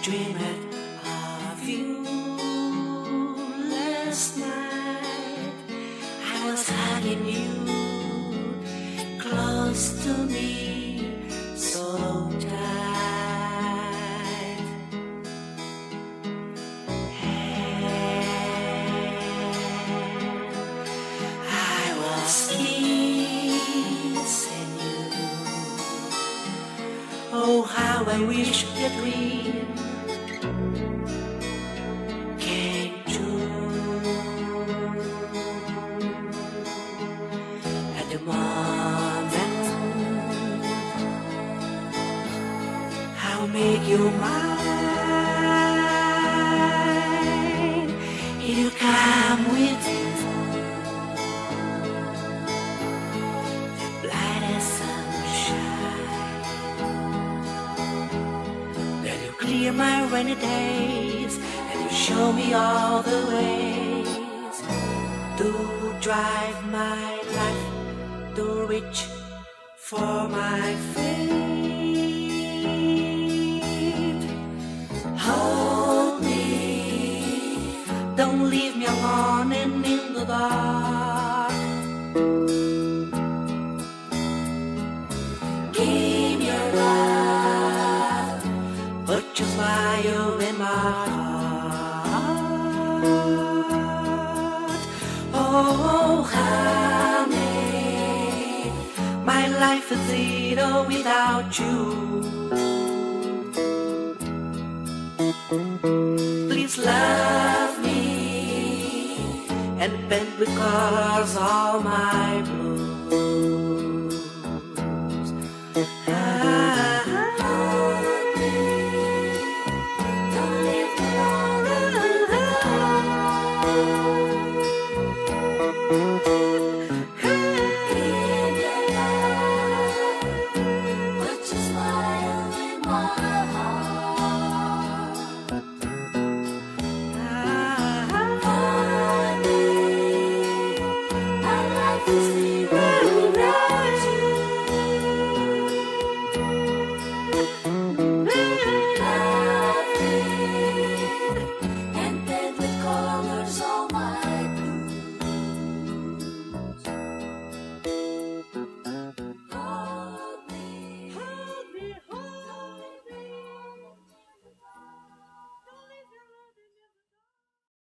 dreamed of you last night. I was hugging you close to me, so tight. I was kissing you. Oh, how I wish the dream came true. At the moment I'll make you mine. You come with the brightest sunshine. That you clear my rainy days, and you show me all the ways to drive my life, to reach for my fate. Hold me, don't leave me alone and in the dark. Give your love, put your smile in my heart. Oh, honey, my life is zero without you. Please love me and paint with colors all my blue.